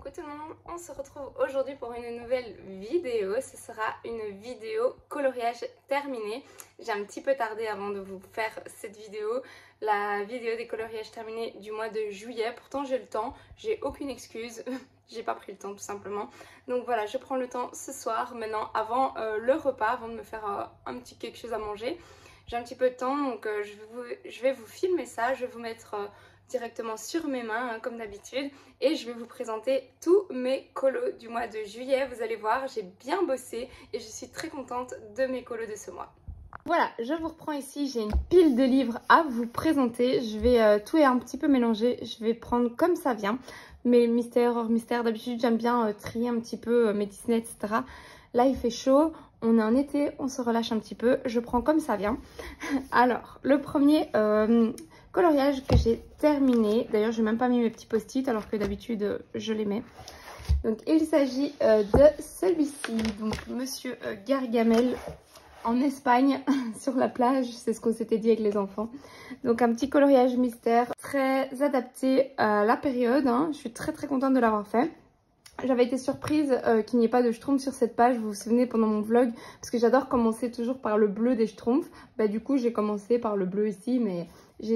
Coucou tout le monde, on se retrouve aujourd'hui pour une nouvelle vidéo. Ce sera une vidéo coloriage terminé. J'ai un petit peu tardé avant de vous faire cette vidéo, la vidéo des coloriages terminés du mois de juillet. Pourtant j'ai le temps, j'ai aucune excuse, j'ai pas pris le temps tout simplement. Donc voilà, je prends le temps ce soir, maintenant avant le repas, avant de me faire un petit quelque chose à manger. J'ai un petit peu de temps, donc je vais vous filmer ça, je vais vous mettre directement sur mes mains, comme d'habitude, et je vais vous présenter tous mes colos du mois de juillet. Vous allez voir, j'ai bien bossé et je suis très contente de mes colos de ce mois. Voilà, je vous reprends ici, j'ai une pile de livres à vous présenter. Je vais tout un petit peu mélanger, je vais prendre comme ça vient. Mes mystères, hors mystères, d'habitude j'aime bien trier un petit peu mes Disney, etc. Là il fait chaud, on est en été, on se relâche un petit peu, je prends comme ça vient. Alors, le premier coloriage que j'ai terminé, d'ailleurs je n'ai même pas mis mes petits post-it alors que d'habitude je les mets. Donc il s'agit de celui-ci, donc Monsieur Gargamel en Espagne sur la plage, c'est ce qu'on s'était dit avec les enfants. Donc un petit coloriage mystère très adapté à la période, hein. Je suis très contente de l'avoir fait. J'avais été surprise qu'il n'y ait pas de schtroumpf sur cette page, vous vous souvenez pendant mon vlog, parce que j'adore commencer toujours par le bleu des schtroumpfs. Bah du coup j'ai commencé par le bleu ici, mais j'ai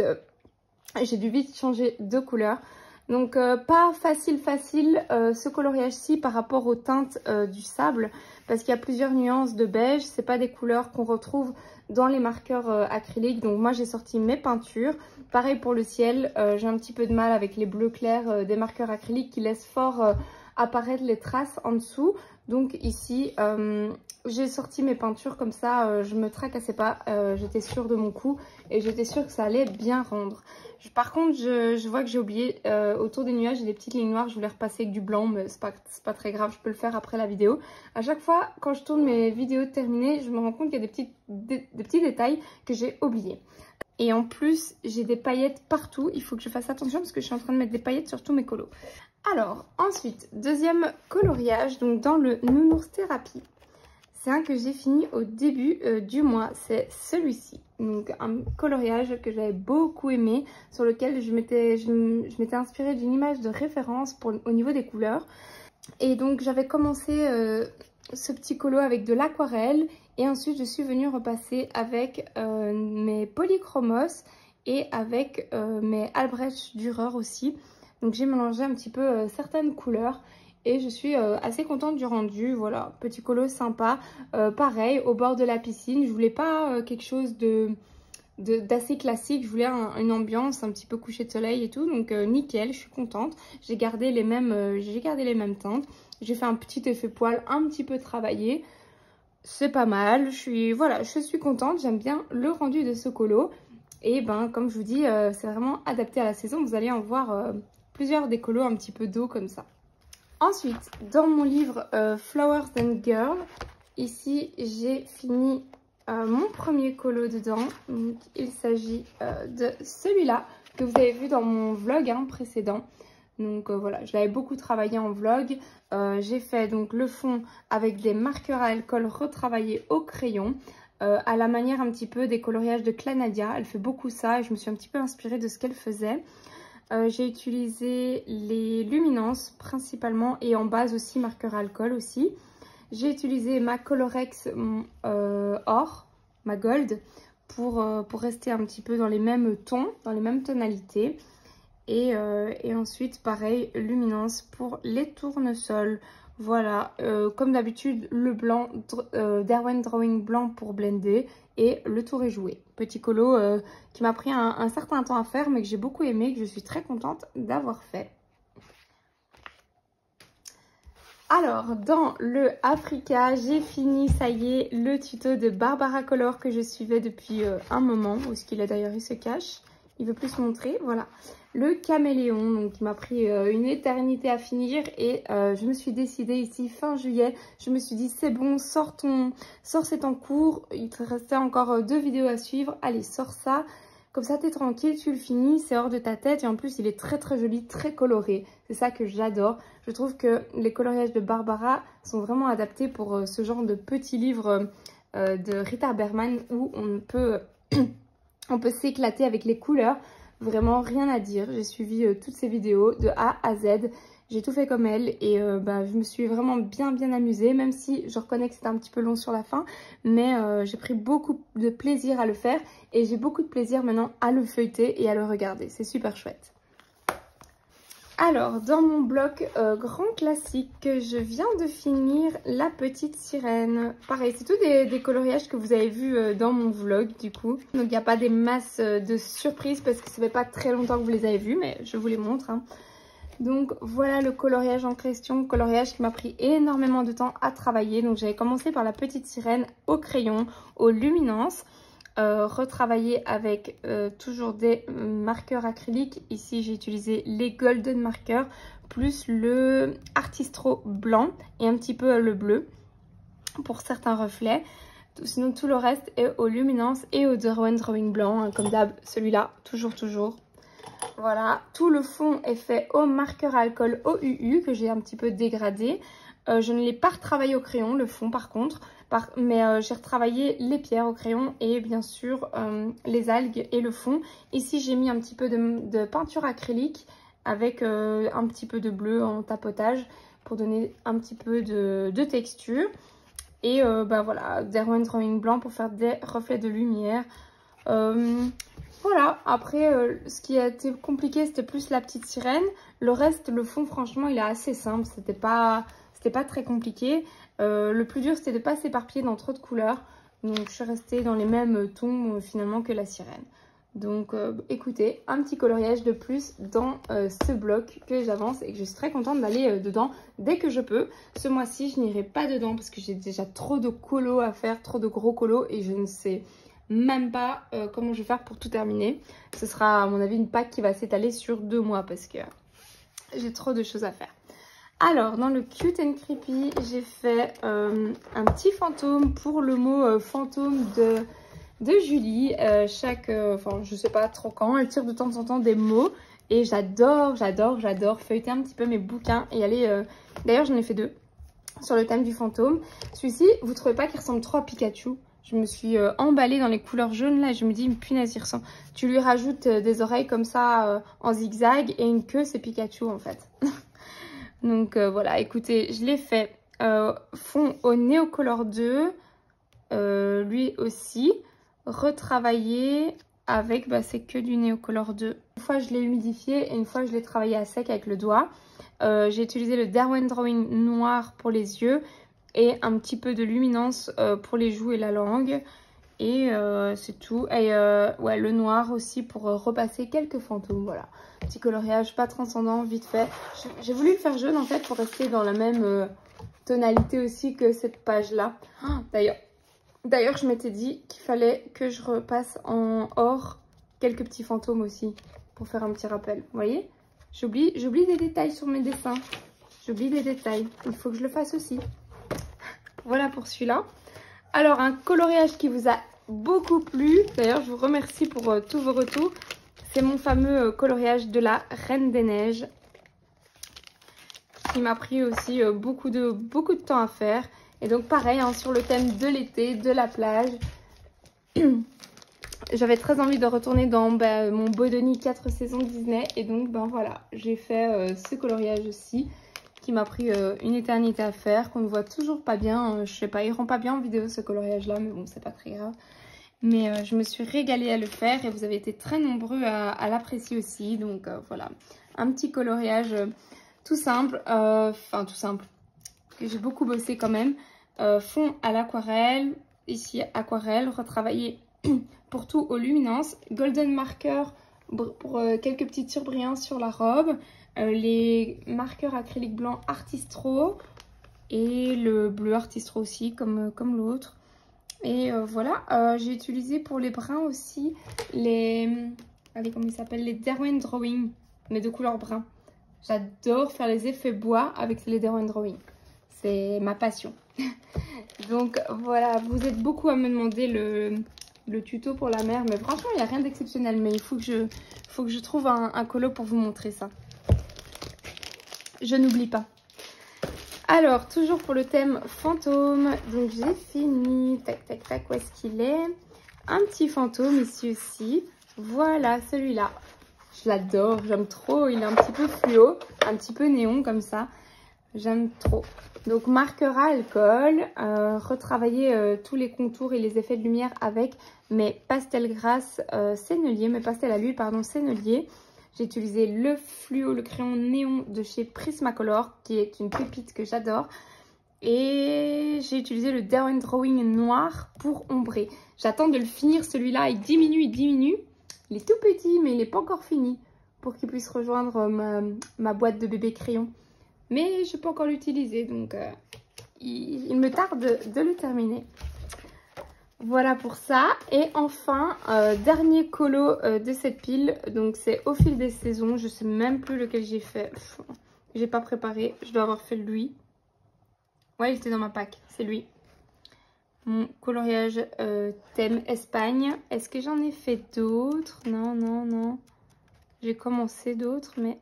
dû vite changer de couleur. Donc pas facile ce coloriage-ci par rapport aux teintes du sable, parce qu'il y a plusieurs nuances de beige, c'est pas des couleurs qu'on retrouve dans les marqueurs acryliques. Donc moi j'ai sorti mes peintures. Pareil pour le ciel, j'ai un petit peu de mal avec les bleus clairs des marqueurs acryliques qui laissent fort apparaître les traces en dessous. Donc ici j'ai sorti mes peintures comme ça, je me tracassais pas, j'étais sûre de mon coup et j'étais sûre que ça allait bien rendre. Par contre je vois que j'ai oublié autour des nuages, j'ai des petites lignes noires, je voulais repasser avec du blanc, mais c'est pas très grave, je peux le faire après la vidéo. À chaque fois quand je tourne mes vidéos terminées, je me rends compte qu'il y a des petits détails que j'ai oubliés. Et en plus, j'ai des paillettes partout. Il faut que je fasse attention parce que je suis en train de mettre des paillettes sur tous mes colos. Alors, ensuite, deuxième coloriage, donc dans le Nounours Thérapie. C'est un que j'ai fini au début du mois. C'est celui-ci. Donc, un coloriage que j'avais beaucoup aimé, sur lequel je m'étais inspirée d'une image de référence au niveau des couleurs. Et donc, j'avais commencé ce petit colo avec de l'aquarelle. Et ensuite, je suis venue repasser avec mes polychromos et avec mes Albrecht Dürer aussi. Donc j'ai mélangé un petit peu certaines couleurs et je suis assez contente du rendu. Voilà, petit colo sympa. Pareil, au bord de la piscine. Je voulais pas quelque chose d'assez classique. Je voulais une ambiance un petit peu coucher de soleil et tout. Donc nickel, je suis contente. J'ai gardé les mêmes teintes. J'ai fait un petit effet poil un petit peu travaillé. C'est pas mal, je suis contente, j'aime bien le rendu de ce colo. Et ben comme je vous dis, c'est vraiment adapté à la saison, vous allez en voir plusieurs des colos un petit peu d'eau comme ça. Ensuite, dans mon livre Flowers and Girls, ici j'ai fini mon premier colo dedans. Donc, il s'agit de celui-là que vous avez vu dans mon vlog précédent. Donc voilà, je l'avais beaucoup travaillé en vlog. J'ai fait donc le fond avec des marqueurs à alcool retravaillés au crayon. À la manière un petit peu des coloriages de Clanadia. Elle fait beaucoup ça et je me suis un petit peu inspirée de ce qu'elle faisait. J'ai utilisé les luminances principalement et en base aussi marqueur à alcool aussi. J'ai utilisé ma Colorex or, ma gold, pour rester un petit peu dans les mêmes tons, dans les mêmes tonalités. Et ensuite, pareil, luminance pour les tournesols. Voilà, comme d'habitude, le blanc, Derwent Drawing blanc pour blender. Et le tour est joué. Petit colo qui m'a pris un certain temps à faire, mais que j'ai beaucoup aimé, que je suis très contente d'avoir fait. Alors, dans le Africa, j'ai fini, ça y est, le tuto de Barbara Color que je suivais depuis un moment. Où est-ce qu'il est d'ailleurs? Il se cache. Il veut plus se montrer, voilà. Le caméléon, donc qui m'a pris une éternité à finir et je me suis décidée ici fin juillet. Je me suis dit c'est bon, sors c'est en cours. Il te restait encore 2 vidéos à suivre. Allez, sors ça. Comme ça, t'es tranquille, tu le finis, c'est hors de ta tête. Et en plus, il est très joli, très coloré. C'est ça que j'adore. Je trouve que les coloriages de Barbara sont vraiment adaptés pour ce genre de petits livres de Rita Berman où on peut s'éclater avec les couleurs. Vraiment rien à dire. J'ai suivi toutes ces vidéos de A à Z J'ai tout fait comme elle et je me suis vraiment bien amusée, même si je reconnais que c'était un petit peu long sur la fin. Mais j'ai pris beaucoup de plaisir à le faire et j'ai beaucoup de plaisir maintenant à le feuilleter et à le regarder. C'est super chouette. Alors, dans mon bloc grand classique, je viens de finir La Petite Sirène. Pareil, c'est tout des coloriages que vous avez vus dans mon vlog du coup. Donc, il n'y a pas des masses de surprises parce que ça fait pas très longtemps que vous les avez vus, mais je vous les montre. Hein. Donc, voilà le coloriage en question. Coloriage qui m'a pris énormément de temps à travailler. Donc, j'avais commencé par La Petite Sirène au crayon, aux luminances. Retravailler avec toujours des marqueurs acryliques. Ici j'ai utilisé les golden markers plus le Artistro blanc et un petit peu le bleu pour certains reflets. Sinon tout le reste est aux luminances et au Derwent Drawing blanc, hein, comme d'hab, celui-là toujours. Voilà, tout le fond est fait au marqueur à alcool OUU que j'ai un petit peu dégradé. Je ne l'ai pas retravaillé au crayon, le fond par contre, mais j'ai retravaillé les pierres au crayon et bien sûr les algues et le fond. Ici j'ai mis un petit peu de peinture acrylique avec un petit peu de bleu en tapotage pour donner un petit peu de texture. Et voilà, Derwent Drawing blanc pour faire des reflets de lumière. Voilà, après ce qui a été compliqué c'était plus La Petite Sirène. Le reste, le fond franchement il est assez simple, c'était pas très compliqué. Le plus dur c'était de ne pas s'éparpiller dans trop de couleurs. Donc je suis restée dans les mêmes tons finalement que la sirène. Donc écoutez, un petit coloriage de plus dans ce bloc que j'avance et que je suis très contente d'aller dedans dès que je peux. Ce mois-ci je n'irai pas dedans parce que j'ai déjà trop de colos à faire, trop de gros colos et je ne sais même pas comment je vais faire pour tout terminer. Ce sera à mon avis une pack qui va s'étaler sur 2 mois parce que j'ai trop de choses à faire. Alors, dans le Cute and Creepy, j'ai fait un petit fantôme pour le mot fantôme de Julie. Enfin, je sais pas trop quand, elle tire de temps en temps des mots. Et j'adore feuilleter un petit peu mes bouquins et aller... D'ailleurs, j'en ai fait 2 sur le thème du fantôme. Celui-ci, vous trouvez pas qu'il ressemble trop à Pikachu? Je me suis emballée dans les couleurs jaunes là et je me dis, punaise, il ressemble. Tu lui rajoutes des oreilles comme ça en zigzag et une queue, c'est Pikachu en fait. Donc voilà, écoutez, je l'ai fait fond au Neocolor 2, lui aussi, retravaillé avec, c'est que du Neocolor 2. Une fois je l'ai humidifié et une fois je l'ai travaillé à sec avec le doigt. J'ai utilisé le Derwent Drawing noir pour les yeux et un petit peu de luminance pour les joues et la langue. Et c'est tout. Et ouais, le noir aussi pour repasser quelques fantômes, voilà. Petit coloriage pas transcendant, vite fait. J'ai voulu le faire jaune en fait pour rester dans la même tonalité aussi que cette page-là. Oh, d'ailleurs, je m'étais dit qu'il fallait que je repasse en or quelques petits fantômes aussi pour faire un petit rappel. Vous voyez? J'oublie des détails sur mes dessins. J'oublie des détails. Il faut que je le fasse aussi. Voilà pour celui-là. Alors, un coloriage qui vous a beaucoup plu. D'ailleurs, je vous remercie pour tous vos retours. C'est mon fameux coloriage de la Reine des Neiges. Qui m'a pris aussi beaucoup de temps à faire. Et donc, pareil, hein, sur le thème de l'été, de la plage. J'avais très envie de retourner dans mon Bodoni 4 saisons Disney. Et donc, voilà, j'ai fait ce coloriage aussi. Qui m'a pris une éternité à faire, qu'on ne voit toujours pas bien. Je sais pas, il rend pas bien en vidéo ce coloriage là, mais bon, c'est pas très grave. Mais je me suis régalée à le faire et vous avez été très nombreux à l'apprécier aussi. Donc voilà, un petit coloriage tout simple, enfin tout simple, que j'ai beaucoup bossé quand même. Fond à l'aquarelle, ici aquarelle, retravaillé pour tout aux luminances. Golden marker pour quelques petites surbrillances sur la robe. Les marqueurs acryliques blancs Artistro et le bleu Artistro aussi comme l'autre. Et voilà, j'ai utilisé pour les bruns aussi les comment ils s'appellent, les Derwent Drawing, mais de couleur brun. J'adore faire les effets bois avec les Derwent Drawing, c'est ma passion. Donc voilà, vous êtes beaucoup à me demander le tuto pour la mer, mais franchement il n'y a rien d'exceptionnel, mais il faut que je trouve un colo pour vous montrer ça. Je n'oublie pas. Alors, toujours pour le thème fantôme. Donc, j'ai fini. Tac, tac, tac. Où est-ce qu'il est? Un petit fantôme ici aussi. Voilà, celui-là. Je l'adore, j'aime trop. Il est un petit peu fluo, un petit peu néon comme ça. J'aime trop. Donc marqueur à alcool, retravailler tous les contours et les effets de lumière avec mes pastels grasses Sennelier, mes pastels à l'huile, pardon, Sennelier. J'ai utilisé le fluo, le crayon néon de chez Prismacolor, qui est une pépite que j'adore. Et j'ai utilisé le Derwent Drawing noir pour ombrer. J'attends de le finir, celui-là, il diminue, il diminue. Il est tout petit, mais il n'est pas encore fini pour qu'il puisse rejoindre ma boîte de bébé crayon. Mais je peux encore l'utiliser, donc il me tarde de le terminer. Voilà pour ça. Et enfin, dernier colo de cette pile. Donc c'est Au fil des saisons. Je sais même plus lequel j'ai fait. J'ai pas préparé. Je dois avoir fait lui. Ouais, il était dans ma pack. C'est lui. Mon coloriage thème Espagne. Est-ce que j'en ai fait d'autres? Non, non, non. J'ai commencé d'autres, mais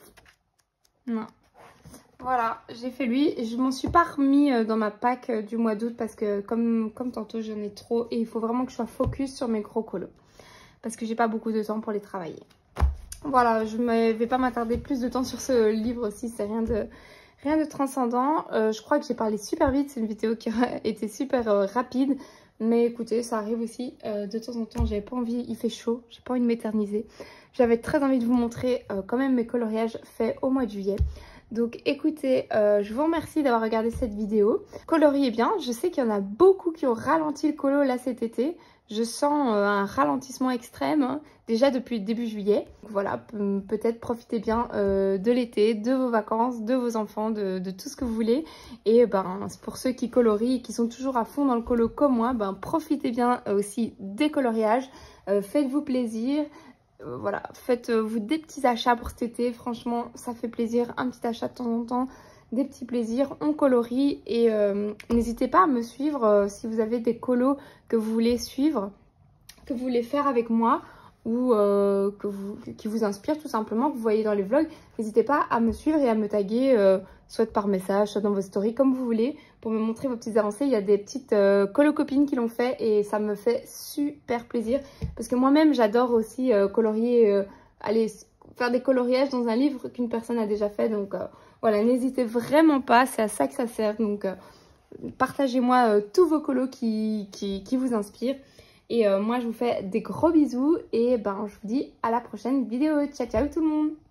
non. Voilà, j'ai fait lui. Je m'en suis pas remis dans ma pack du mois d'août parce que comme tantôt j'en ai trop et il faut vraiment que je sois focus sur mes gros colos parce que j'ai pas beaucoup de temps pour les travailler. Voilà, je ne vais pas m'attarder plus de temps sur ce livre aussi, c'est rien de transcendant. Je crois que j'ai parlé super vite, c'est une vidéo qui a été super rapide. Mais écoutez, ça arrive aussi de temps en temps, j'avais pas envie, il fait chaud, j'ai pas envie de m'éterniser. J'avais très envie de vous montrer quand même mes coloriages faits au mois de juillet. Donc écoutez, je vous remercie d'avoir regardé cette vidéo. Coloriez bien, je sais qu'il y en a beaucoup qui ont ralenti le colo là cet été. Je sens un ralentissement extrême, hein, déjà depuis le début juillet. Donc voilà, peut-être profitez bien de l'été, de vos vacances, de vos enfants, de tout ce que vous voulez. Et ben, pour ceux qui colorient et qui sont toujours à fond dans le colo comme moi, ben, profitez bien aussi des coloriages. Faites-vous plaisir. Voilà, faites-vous des petits achats pour cet été. Franchement, ça fait plaisir. Un petit achat de temps en temps. Des petits plaisirs, on colorie et n'hésitez pas à me suivre si vous avez des colos que vous voulez suivre, que vous voulez faire avec moi ou qui vous inspirent tout simplement, que vous voyez dans les vlogs. N'hésitez pas à me suivre et à me taguer soit par message, soit dans vos stories, comme vous voulez, pour me montrer vos petites avancées. Il y a des petites colo-copines qui l'ont fait et ça me fait super plaisir parce que moi-même j'adore aussi colorier, aller faire des coloriages dans un livre qu'une personne a déjà fait, donc voilà, n'hésitez vraiment pas, c'est à ça que ça sert. Donc partagez-moi tous vos colos qui vous inspirent. Et moi je vous fais des gros bisous et ben je vous dis à la prochaine vidéo. Ciao ciao tout le monde.